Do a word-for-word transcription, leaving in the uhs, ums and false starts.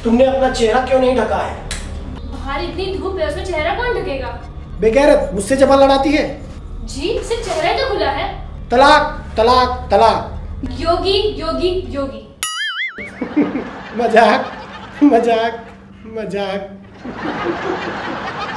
तुमने अपना चेहरा क्यों नहीं ढका है? बाहर इतनी धूप है, उसमें चेहरा कौन ढकेगा? बेगैरत, मुझसे जबान लड़ाती है। जी, सिर्फ चेहरा ही तो खुला है। तलाक तलाक तलाक। योगी योगी योगी। मजाक मजाक मजाक।